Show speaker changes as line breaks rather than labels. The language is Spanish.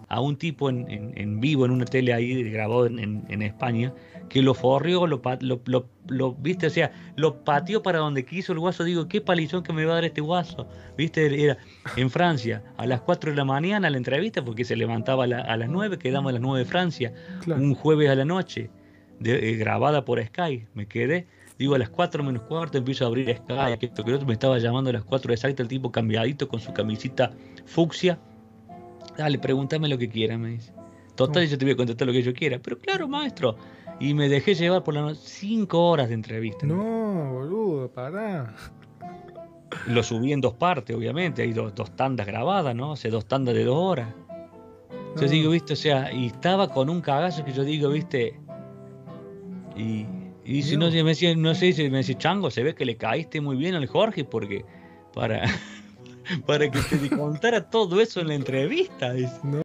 a un tipo en vivo en una tele ahí grabado en España, que lo forrió, viste, o sea, lo pateó para donde quiso el guaso. Digo, qué palizón que me va a dar este guaso, viste, era en Francia, a las 4 de la mañana la entrevista, porque se levantaba a las 9, quedamos a las 9 de Francia,
Claro.
un jueves a la noche, grabada por Sky, me quedé. Digo, a las 4 menos cuarto empiezo a abrir Sky, que esto que el otro me estaba llamando a las 4 exactas, el tipo cambiadito con su camisita fucsia. Dale, pregúntame lo que quieras, me dice. Total,
No,
yo te voy a contestar lo que yo quiera. Pero claro, maestro. Y me dejé llevar por la noche. 5 horas de entrevista.
no, boludo, pará.
Lo subí en dos partes, obviamente. Hay dos tandas grabadas, ¿no? O sea, dos tandas de 2 horas. Yo
No,
digo, viste, o sea, y estaba con un cagazo que yo digo, viste. Y, y si no,
Dios.
me decía, no sé si me decía, Chango, se ve que le caíste muy bien al Jorge porque para, para que te contara todo eso en la entrevista. Dice.
No.